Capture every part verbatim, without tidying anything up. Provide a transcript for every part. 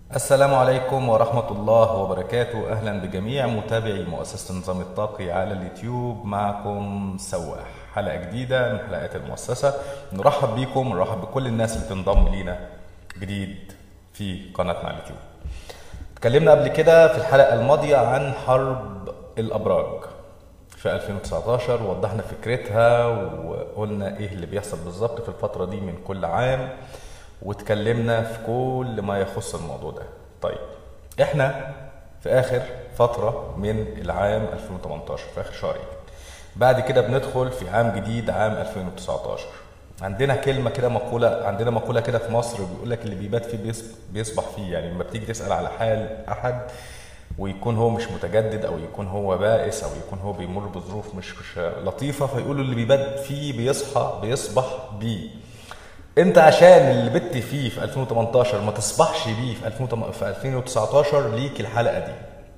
السلام عليكم ورحمة الله وبركاته. أهلا بجميع متابعي مؤسسة النظام الطاقي على اليوتيوب. معكم سواح، حلقة جديدة من حلقات المؤسسة. نرحب بكم ونرحب بكل الناس اللي بتنضم لينا جديد في قناتنا على اليوتيوب. اتكلمنا قبل كده في الحلقة الماضية عن حرب الأبراج في ألفين وتسعتاشر، ووضحنا فكرتها وقلنا ايه اللي بيحصل بالظبط في الفترة دي من كل عام، واتكلمنا في كل ما يخص الموضوع ده. طيب احنا في اخر فترة من العام ألفين وتمنتاشر، في اخر شهرين. بعد كده بندخل في عام جديد، عام ألفين وتسعتاشر. عندنا كلمة كده، مقولة عندنا مقولة كده في مصر بيقول لك اللي بيبات فيه بيصبح فيه. يعني لما بتيجي تسأل على حال احد ويكون هو مش متجدد، او يكون هو بائس، او يكون هو بيمر بظروف مش مش لطيفة، فيقولوا اللي بيبات فيه بيصحى بيصبح بيه. انت عشان اللي بت فيه في ألفين وتمنتاشر ما تصبحش بيه في ألفين وتسعتاشر، ليك الحلقة دي.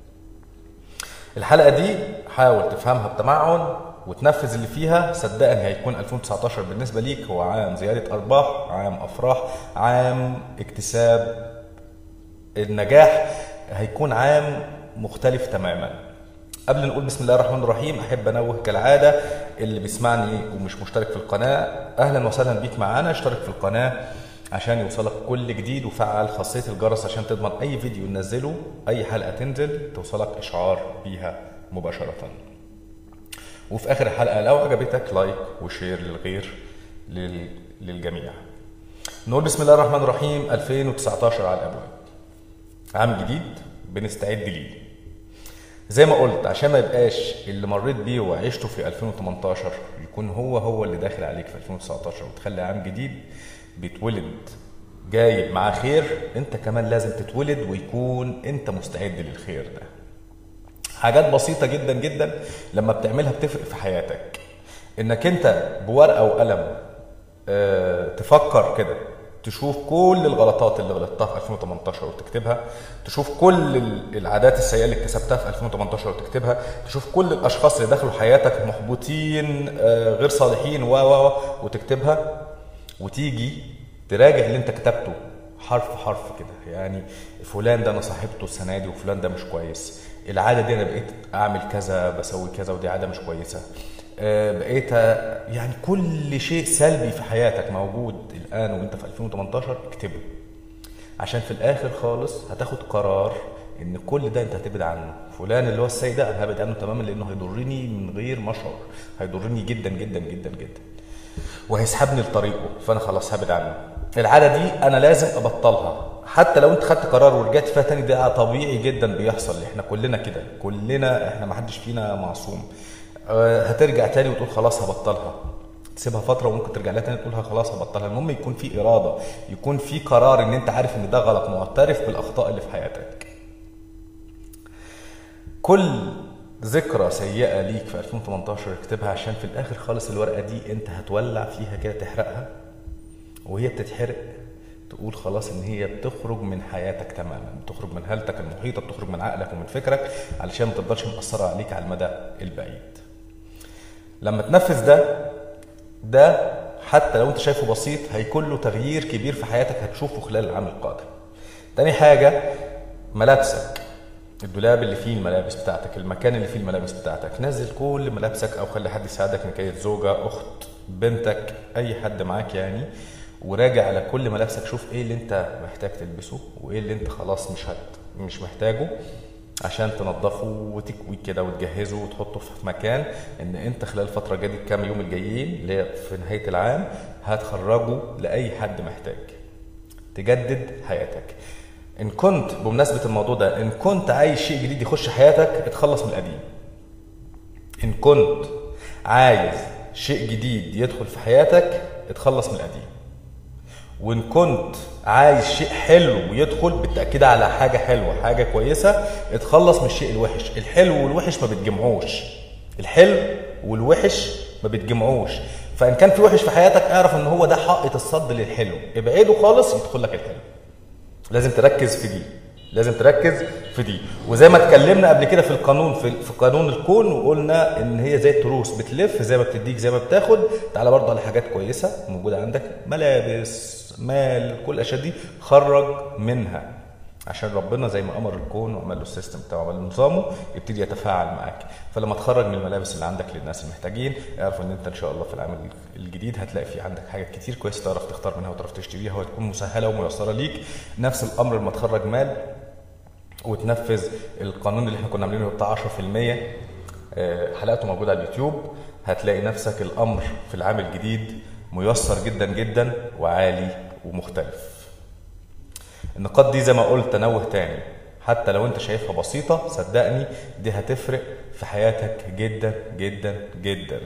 الحلقة دي حاول تفهمها بتمعن وتنفذ اللي فيها. صدقني هيكون ألفين وتسعتاشر بالنسبة ليك هو عام زيادة أرباح، عام أفراح، عام اكتساب النجاح، هيكون عام مختلف تماما. قبل نقول بسم الله الرحمن الرحيم، احب انوه كالعاده اللي بيسمعني ومش مشترك في القناه، اهلا وسهلا بيك معانا. اشترك في القناه عشان يوصلك كل جديد، وفعل خاصيه الجرس عشان تضمن اي فيديو ننزله، اي حلقه تنزل توصلك اشعار بيها مباشره. وفي اخر الحلقه لو عجبتك لايك وشير للغير لل... للجميع. نقول بسم الله الرحمن الرحيم. ألفين وتسعتاشر على الابواب، عام جديد بنستعد ليه. زي ما قلت عشان ما يبقاش اللي مريت بيه وعشته في ألفين وتمنتاشر يكون هو هو اللي داخل عليك في ألفين وتسعتاشر، وتخلي عام جديد بيتولد جايب معاه خير. انت كمان لازم تتولد ويكون انت مستعد للخير ده. حاجات بسيطة جدا جدا لما بتعملها بتفرق في حياتك. انك انت بورقة وقلم اه تفكر كده، تشوف كل الغلطات اللي غلطتها في ألفين وتمنتاشر وتكتبها، تشوف كل العادات السيئة اللي اكتسبتها في ألفين وتمنتاشر وتكتبها، تشوف كل الاشخاص اللي دخلوا حياتك محبوطين غير صالحين و و وتكتبها، وتيجي تراجع اللي انت كتبته حرف حرف كده. يعني فلان ده انا صاحبته السنه دي، وفلان ده مش كويس. العاده دي انا بقيت اعمل كذا بسوي كذا، ودي عاده مش كويسه. بقيت يعني كل شيء سلبي في حياتك موجود الان وانت في ألفين وتمنتاشر اكتبه، عشان في الاخر خالص هتاخد قرار ان كل ده انت هتبعد عنه. فلان اللي هو السيء ده انا هبعد عنه تماما، لانه هيضرني من غير ما اشعر، هيضرني جدا جدا جدا جدا، وهيسحبني لطريقه، فانا خلاص هبعد عنه. العاده دي انا لازم ابطلها. حتى لو انت خدت قرار ورجعت فيها تاني، ده طبيعي جدا بيحصل. احنا كلنا كده، كلنا، احنا ما حدش فينا معصوم. هترجع تاني وتقول خلاص هبطلها، تسيبها فتره وممكن ترجع لها تاني تقولها خلاص هبطلها. المهم يكون في اراده، يكون في قرار ان انت عارف ان ده غلط، معترف بالاخطاء اللي في حياتك. كل ذكرى سيئه ليك في ألفين وتمنتاشر اكتبها، عشان في الاخر خالص الورقه دي انت هتولع فيها كده، تحرقها، وهي بتتحرق تقول خلاص ان هي بتخرج من حياتك تماما، بتخرج من هالتك المحيطه، بتخرج من عقلك ومن فكرك، علشان ما تفضلش مأثره عليك على المدى البعيد. لما تنفذ ده ده حتى لو انت شايفه بسيط، هيكون له تغيير كبير في حياتك هتشوفه خلال العام القادم. تاني حاجه، ملابسك، الدولاب اللي فيه الملابس بتاعتك، المكان اللي فيه الملابس بتاعتك، نزل كل ملابسك او خلي حد يساعدك، ان كانت زوجه، اخت، بنتك، اي حد معاك يعني، وراجع على كل ملابسك. شوف ايه اللي انت محتاج تلبسه وايه اللي انت خلاص مش هت مش محتاجه، عشان تنظفه وتكويه كده وتجهزه وتحطه في مكان ان انت خلال الفتره الجايه دي الكام يوم الجايين اللي في نهايه العام هتخرجه لاي حد محتاج. تجدد حياتك. ان كنت بمناسبه الموضوع ده، ان كنت عايز شيء جديد يخش حياتك، اتخلص من القديم. ان كنت عايز شيء جديد يدخل في حياتك، اتخلص من القديم. وان كنت عايز شيء حلو يدخل، بالتاكيد على حاجه حلوه، حاجه كويسه، اتخلص من الشيء الوحش. الحلو والوحش ما بتجمعوش، الحلو والوحش ما بتجمعوش. فان كان في وحش في حياتك، اعرف ان هو ده حائط الصد للحلو، ابعده خالص يدخل لك الحلو. لازم تركز في دي، لازم تركز في دي. وزي ما اتكلمنا قبل كده في القانون، في, في قانون الكون، وقلنا ان هي زي التروس بتلف، زي ما بتديك زي ما بتاخد. تعالى برضه على حاجات كويسه موجوده عندك، ملابس، مال، كل الاشياء دي خرج منها. عشان ربنا زي ما امر الكون وعمل له السيستم بتاعه وعمل له نظامه يبتدي يتفاعل معاك. فلما تخرج من الملابس اللي عندك للناس المحتاجين، اعرف ان انت ان شاء الله في العام الجديد هتلاقي في عندك حاجات كتير كويس تعرف تختار منها وتعرف تشتريها وتكون مسهله وميسره ليك. نفس الامر لما تخرج مال وتنفذ القانون اللي احنا كنا عاملينه بتاع عشرة في المية، حلقته موجوده على اليوتيوب، هتلاقي نفسك الامر في العام الجديد ميسر جدا جدا وعالي ومختلف. النقاط دي زي ما قلت تنوه تاني، حتى لو انت شايفها بسيطة صدقني دي هتفرق في حياتك جدا جدا جدا.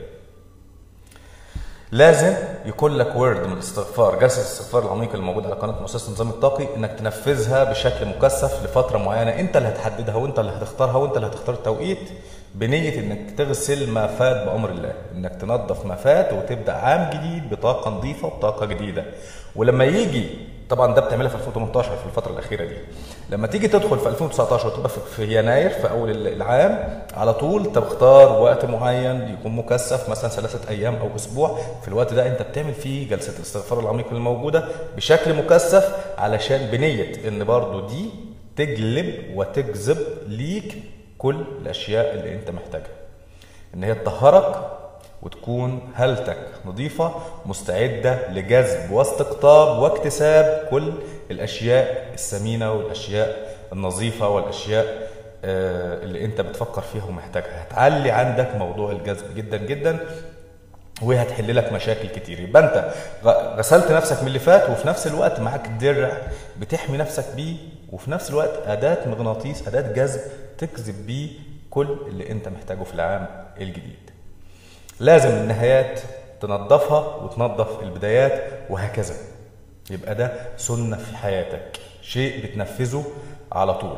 لازم يكون لك ورد من الاستغفار، جلسة الاستغفار العميق اللي موجود على قناة مؤسسة النظام الطاقي، انك تنفذها بشكل مكثف لفترة معينة انت اللي هتحددها وانت اللي هتختارها وانت اللي هتختار التوقيت، بنية انك تغسل ما فات بأمر الله، انك تنظف ما فات وتبدأ عام جديد بطاقة نظيفة وبطاقة جديدة. ولما يجي طبعا ده بتعملها في ألفين وتمنتاشر في الفترة الأخيرة دي، لما تيجي تدخل في ألفين وتسعتاشر وتبقى في يناير في أول العام على طول تختار وقت معين يكون مكثف مثلا ثلاثة أيام أو أسبوع، في الوقت ده أنت بتعمل فيه جلسة الاستغفار العميق الموجودة بشكل مكثف، علشان بنية إن برضو دي تجلب وتجذب ليك كل الأشياء اللي أنت محتاجها، إن هي تطهرك وتكون هالتك نظيفة مستعدة لجذب واستقطاب واكتساب كل الأشياء الثمينة والأشياء النظيفة والأشياء اللي أنت بتفكر فيها ومحتاجها. هتعلي عندك موضوع الجذب جدا جدا وهتحل لك مشاكل كتير. يبقى أنت غسلت نفسك من اللي فات وفي نفس الوقت معاك درع بتحمي نفسك بيه، وفي نفس الوقت أداة مغناطيس، أداة جذب تجذب بيه كل اللي أنت محتاجه في العام الجديد. لازم النهايات تنظفها وتنظف البدايات وهكذا. يبقى ده سنة في حياتك، شيء بتنفذه على طول.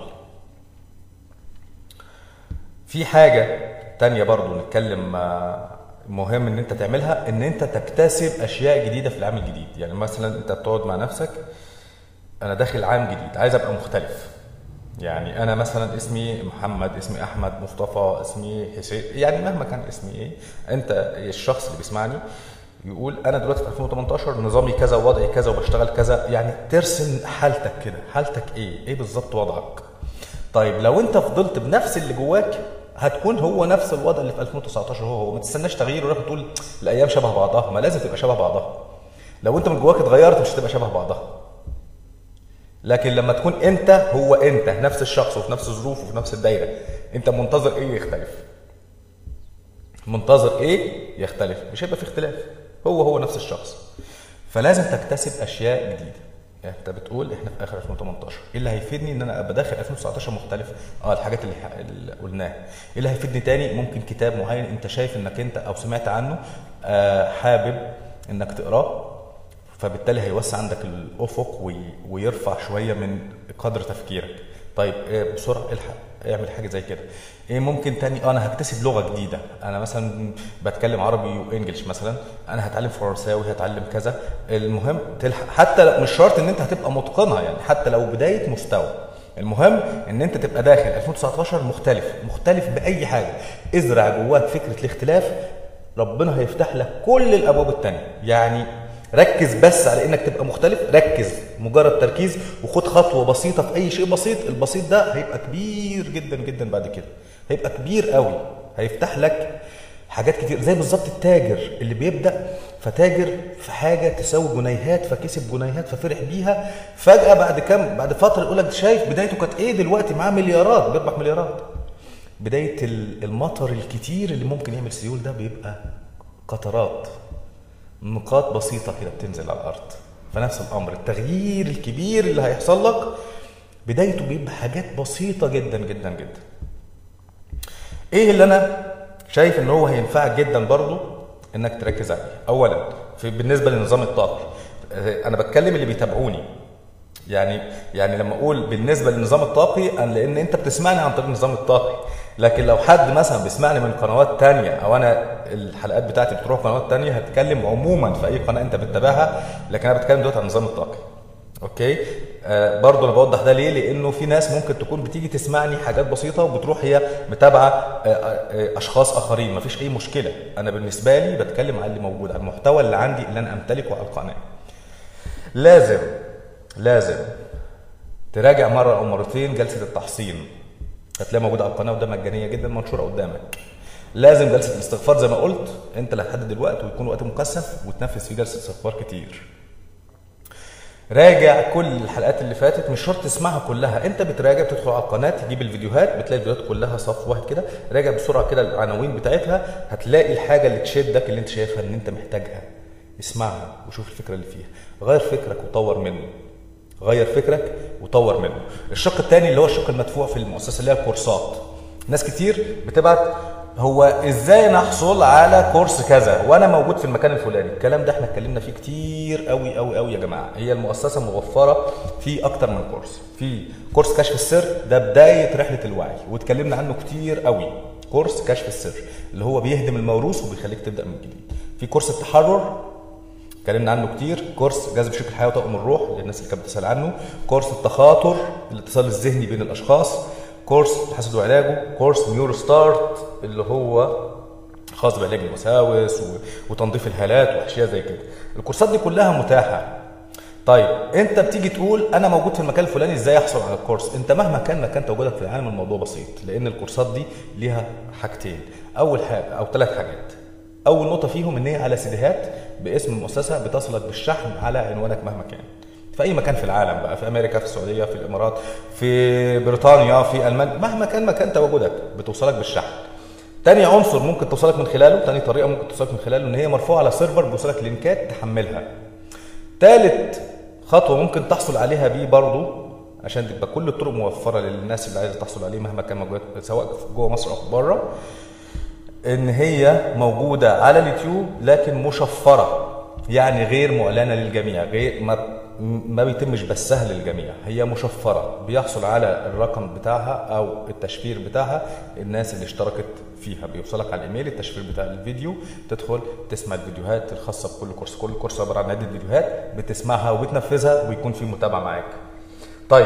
في حاجة تانية برضو نتكلم مهم ان انت تعملها، ان انت تكتسب اشياء جديدة في العام الجديد. يعني مثلا انت بتقعد مع نفسك انا داخل عام جديد عايز ابقى مختلف، يعني انا مثلا اسمي محمد، اسمي احمد، مصطفى، اسمي حسين، يعني مهما كان اسمي ايه، انت الشخص اللي بيسمعني يقول انا دلوقتي في ألفين وتمنتاشر نظامي كذا ووضعي كذا وبشتغل كذا، يعني ترسم حالتك كده، حالتك ايه ايه بالظبط وضعك. طيب لو انت فضلت بنفس اللي جواك هتكون هو نفس الوضع اللي في ألفين وتسعتاشر، هو هو ما تستناش تغيير ولا تقول الايام شبه بعضها، ما لازم تبقى شبه بعضها. لو انت من جواك اتغيرت مش هتبقى شبه بعضها. لكن لما تكون انت هو انت نفس الشخص وفي نفس الظروف وفي نفس الدايره، انت منتظر ايه يختلف؟ منتظر ايه يختلف؟ مش هيبقى في اختلاف، هو هو نفس الشخص. فلازم تكتسب اشياء جديده. يعني انت بتقول احنا في اخر ألفين وتمنتاشر، ايه اللي هيفيدني ان انا ابقى داخل ألفين وتسعتاشر مختلف؟ اه الحاجات اللي, اللي قلناها. ايه اللي هيفيدني تاني؟ ممكن كتاب معين انت شايف انك انت او سمعت عنه آه حابب انك تقراه، فبالتالي هيوسع عندك الافق ويرفع شويه من قدر تفكيرك. طيب إيه بسرعه الحق اعمل حاجه زي كده. ايه ممكن تاني؟ انا هكتسب لغه جديده، انا مثلا بتكلم عربي وانجلش مثلا، انا هتعلم فرنساوي، هتعلم كذا. المهم تلحق، حتى مش شرط ان انت هتبقى متقنها، يعني حتى لو بدايه مستوى، المهم ان انت تبقى داخل ألفين وتسعتاشر مختلف، مختلف باي حاجه. ازرع جواك فكره الاختلاف، ربنا هيفتح لك كل الابواب التانيه. يعني ركز بس على انك تبقى مختلف، ركز مجرد تركيز، وخد خطوه بسيطه في اي شيء بسيط، البسيط ده هيبقى كبير جدا جدا بعد كده، هيبقى كبير قوي، هيفتح لك حاجات كتير. زي بالظبط التاجر اللي بيبدا فتاجر في حاجه تساوي جنيهات، فكسب جنيهات ففرح بيها، فجاه بعد كام بعد فتره يقول لك شايف بدايته كانت ايه، دلوقتي معاه مليارات، بيربح مليارات. بدايه المطر الكتير اللي ممكن يعمل سيول ده بيبقى قطرات، نقاط بسيطة كده بتنزل على الأرض. فنفس الأمر التغيير الكبير اللي هيحصل لك بدايته بيبقى حاجات بسيطة جدا جدا جدا. إيه اللي أنا شايف إن هو هينفعك جدا برضو إنك تركز عليه؟ أولا في بالنسبة للنظام الطاقي، أنا بتكلم اللي بيتابعوني، يعني يعني لما أقول بالنسبة للنظام الطاقي أنا لأن أنت بتسمعني عن طريق النظام الطاقي، لكن لو حد مثلا بيسمعني من قنوات تانية او انا الحلقات بتاعتي بتروح قنوات تانية، هتكلم عموما في اي قناه انت بتتابعها، لكن انا بتكلم دلوقتي عن النظام الطاقي. اوكي آه برضه انا بوضح ده ليه؟ لانه في ناس ممكن تكون بتيجي تسمعني حاجات بسيطه وبتروح هي متابعه آه آه اشخاص اخرين، مفيش اي مشكله. انا بالنسبه لي بتكلم على اللي موجود، على المحتوى اللي عندي اللي انا امتلكه على القناه. لازم لازم تراجع مره او مرتين جلسه التحصين، هتلاقيها موجوده على القناه وده مجانيه جدا منشوره قدامك. لازم جلسه الاستغفار زي ما قلت انت اللي هتحدد الوقت ويكون وقت مكثف وتنفذ فيه جلسه استغفار كتير. راجع كل الحلقات اللي فاتت، مش شرط تسمعها كلها، انت بتراجع بتدخل على القناه تجيب الفيديوهات، بتلاقي الفيديوهات كلها صف واحد كده، راجع بسرعه كده العناوين بتاعتها، هتلاقي الحاجه اللي تشدك اللي انت شايفها ان انت محتاجها، اسمعها وشوف الفكره اللي فيها، غير فكرك وطور منه. غير فكرك وطور منه. الشق الثاني اللي هو الشق المدفوع في المؤسسه اللي هي الكورسات. ناس كتير بتبعت هو ازاي نحصل على كورس كذا وانا موجود في المكان الفلاني. الكلام ده احنا اتكلمنا فيه كتير قوي قوي قوي يا جماعه. هي المؤسسه موفره في اكتر من كورس. في كورس كشف السر، ده بدايه رحله الوعي واتكلمنا عنه كتير قوي. كورس كشف السر اللي هو بيهدم الموروث وبيخليك تبدا من جديد. في كورس التحرر اتكلمنا عنه كتير. كورس جذب شريك الحياه وطاقم الروح للناس اللي كانت بتسال عنه. كورس التخاطر، الاتصال الذهني بين الاشخاص. كورس الحسد وعلاجه. كورس نيورو ستارت اللي هو خاص بعلاج الوساوس وتنظيف الهالات واشياء زي كده. الكورسات دي كلها متاحه. طيب انت بتيجي تقول انا موجود في المكان الفلاني، ازاي احصل على الكورس؟ انت مهما كان مكان تواجدك في العالم الموضوع بسيط، لان الكورسات دي ليها حاجتين. اول حاجه او ثلاث حاجات. اول نقطه فيهم ان هي على سيديهات باسم المؤسسه بتصلك بالشحن على عنوانك مهما كان. في اي مكان في العالم بقى، في امريكا، في السعوديه، في الامارات، في بريطانيا، في المانيا، مهما كان مكان تواجدك بتوصلك بالشحن. تاني عنصر ممكن توصلك من خلاله، تاني طريقه ممكن توصلك من خلاله ان هي مرفوعه على سيرفر بيوصلك لينكات تحملها. تالت خطوه ممكن تحصل عليها بيه برضه عشان تبقى كل الطرق موفره للناس اللي عايزه تحصل عليه مهما كان موجود سواء جوه مصر او بره، ان هي موجوده على اليوتيوب لكن مشفره، يعني غير معلنه للجميع، غير ما ما بيتمش بثها للجميع، هي مشفره بيحصل على الرقم بتاعها او التشفير بتاعها الناس اللي اشتركت فيها، بيوصلك على الايميل التشفير بتاع الفيديو، تدخل تسمع الفيديوهات الخاصه بكل كورس. كل كورس عباره عن عده فيديوهات بتسمعها وبتنفذها ويكون في متابعه معاك. طيب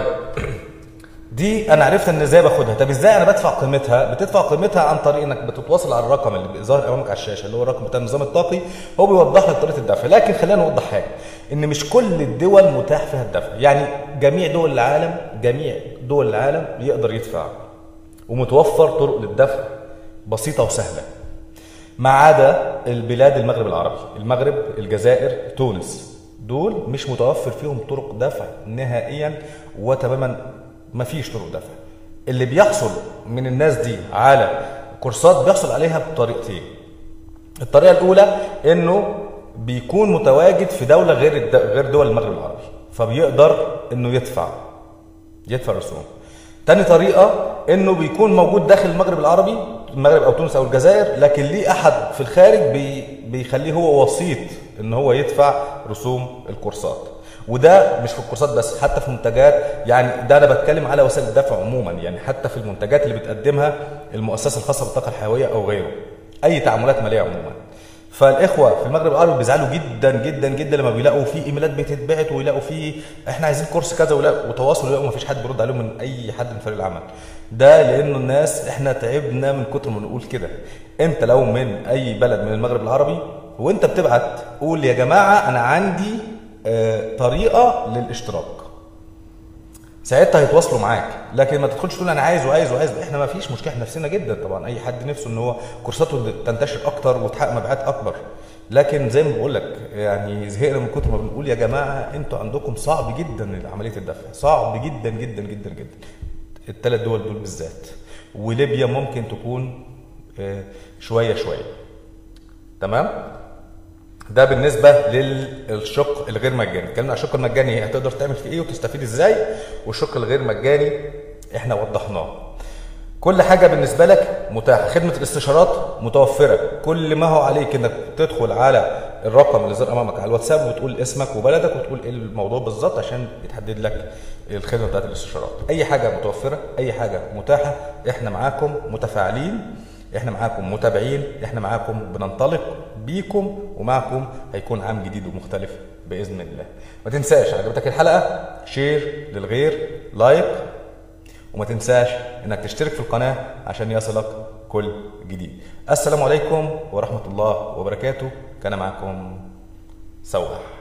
دي انا عرفت ان ازاي باخدها. طب ازاي انا بدفع قيمتها؟ بتدفع قيمتها عن طريق انك بتتواصل على الرقم اللي ظاهر امامك على الشاشه اللي هو الرقم بتاع النظام الطاقي، هو بيوضح لك طريقه الدفع. لكن خلينا نوضح حاجه، ان مش كل الدول متاح فيها الدفع، يعني جميع دول العالم جميع دول العالم يقدر يدفع ومتوفر طرق للدفع بسيطه وسهله، ما عدا البلاد المغرب العربي، المغرب، الجزائر، تونس، دول مش متوفر فيهم طرق دفع نهائيا وتماما، ما فيش طرق دفع. اللي بيحصل من الناس دي على كورسات بيحصل عليها بطريقتين. الطريقه الاولى انه بيكون متواجد في دوله غير غير دول المغرب العربي، فبيقدر انه يدفع يدفع رسوم. تاني طريقه انه بيكون موجود داخل المغرب العربي، المغرب او تونس او الجزائر، لكن ليه احد في الخارج بي بيخليه هو وسيط ان هو يدفع رسوم الكورسات. وده مش في الكورسات بس، حتى في منتجات، يعني ده انا بتكلم على وسائل الدفع عموما، يعني حتى في المنتجات اللي بتقدمها المؤسسه الخاصه بالطاقه الحيويه او غيره، اي تعاملات ماليه عموما. فالاخوه في المغرب العربي بيزعلوا جدا جدا جدا لما بيلاقوا في ايميلات بتتبعت ويلاقوا في احنا عايزين كورس كذا وتواصل ويلاقوا ما فيش حد بيرد عليهم من اي حد من فريق العمل. ده لانه الناس احنا تعبنا من كتر ما نقول كده. انت لو من اي بلد من المغرب العربي وانت بتبعت قول يا جماعه انا عندي اه طريقه للاشتراك، ساعتها هيتواصلوا معاك. لكن ما تدخلش تقول انا عايز وعايز وعايز، احنا ما فيش مشكله، احنا نفسنا جدا طبعا، اي حد نفسه ان هو كورساته تنتشر اكتر وتحقق مبيعات اكبر. لكن زي ما بقول لك يعني زهقنا من كتر ما بنقول يا جماعه انتوا عندكم صعب جدا عمليه الدفع، صعب جدا جدا جدا جدا. الثلاث دول دول بالذات، وليبيا ممكن تكون شويه شويه. تمام؟ ده بالنسبه للشق الغير مجاني. اتكلمنا عن الشق المجاني هتقدر تعمل فيه ايه وتستفيد ازاي، والشق الغير مجاني احنا وضحناه. كل حاجه بالنسبه لك متاحه، خدمه الاستشارات متوفره، كل ما هو عليك انك تدخل على الرقم اللي ظاهر امامك على الواتساب وتقول اسمك وبلدك وتقول ايه الموضوع بالظبط عشان يتحدد لك الخدمه بتاعت الاستشارات. اي حاجه متوفره، اي حاجه متاحه، احنا معاكم متفاعلين، احنا معاكم متابعين، احنا معاكم بننطلق بيكم، ومعكم هيكون عام جديد ومختلف باذن الله. ما تنساش عجبتك الحلقه شير للغير، لايك، وما تنساش انك تشترك في القناه عشان يصلك كل جديد. السلام عليكم ورحمه الله وبركاته. كان معكم سواح.